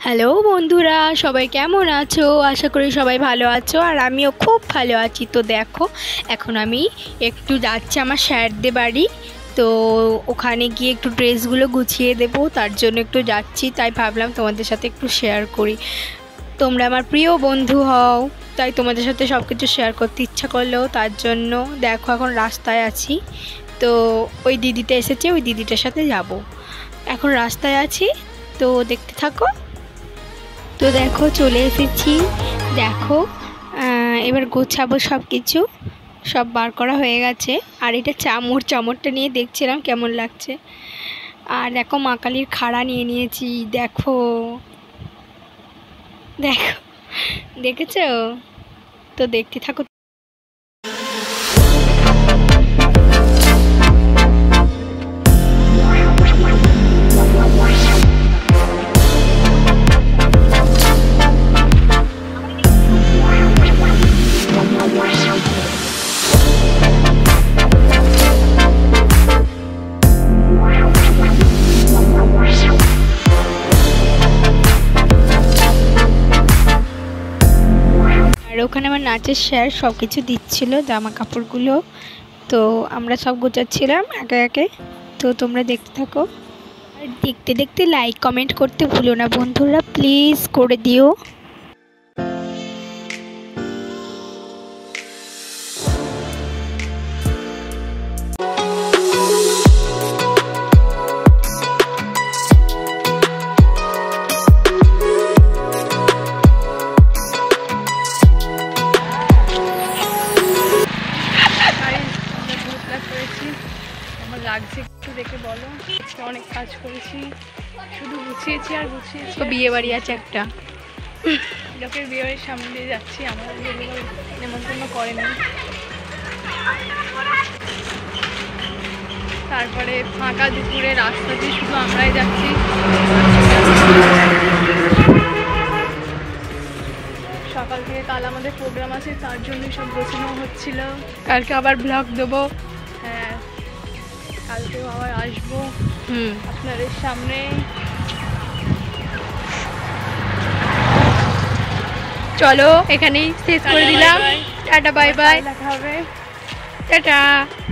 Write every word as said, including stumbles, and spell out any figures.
Hello বন্ধুরা, সবাই কেমন আছো? আশা করি সবাই ভালো আছো, আর আমিও খুব ভালো আছি। তো দেখো, এখন আমি একটু যাচ্ছি আমার স্যারদের বাড়ি। তো ওখানে গিয়ে একটু ড্রেসগুলো গুছিয়ে দেবো, তার জন্য একটু যাচ্ছি। তাই ভাবলাম তোমাদের সাথে একটু শেয়ার করি। তোমরা আমার প্রিয় বন্ধু হও, তাই তোমাদের সাথে সব কিছু শেয়ার করতে ইচ্ছা করলো। তার জন্য দেখো, এখন রাস্তায় আছি। তো ওই দিদিটা এসেছে, ওই দিদিটার সাথে যাব। এখন রাস্তায় আছি, তো দেখতে থাকো। তো দেখো, চলে এসেছি। দেখো, এবার গোছাবো সব কিছু। সব বার করা হয়ে গেছে। আর এটা চামড়, চামড়টা নিয়ে দেখছিলাম কেমন লাগছে। আর দেখো, মা কালীর খাড়া নিয়ে নিয়েছি। দেখো দেখো, দেখেছো? তো দেখতে থাকো। আর ওখানে আমার নাচের স্যার সব কিছু দিচ্ছিল, জামা কাপড়গুলো। তো আমরা সব গোছাচ্ছিলাম একে একে। তো তোমরা দেখতে থাকো। আর দেখতে দেখতে লাইক কমেন্ট করতে ভুলো না বন্ধুরা, প্লিজ করে দিও। লাগছে একটু দেখে বলো। অনেক কাজ করেছি, শুধু গুছিয়েছি আর গুছিয়েছি। তো বিয়ে বাড়ি আছে একটা, লোকের বিয়ে বাড়ির সামনে দিয়ে যাচ্ছি। আমাদের নেমন্তন্ন করেনি। তারপরে ফাঁকা দুপুরে রাস্তা দিয়ে শুধু আমরাই যাচ্ছি। সকাল থেকে কাল আমাদের প্রোগ্রাম আছে, তার জন্যই সব গোছানো হচ্ছিল। কালকে আবার ব্লগ দেবো। হ্যাঁ, কালকেও আবার আসবো হুম আপনাদের সামনে। চলো, এখানেই শেষ করে দিলাম। টাটা, বাই বাই, দেখা হবে। টাটা।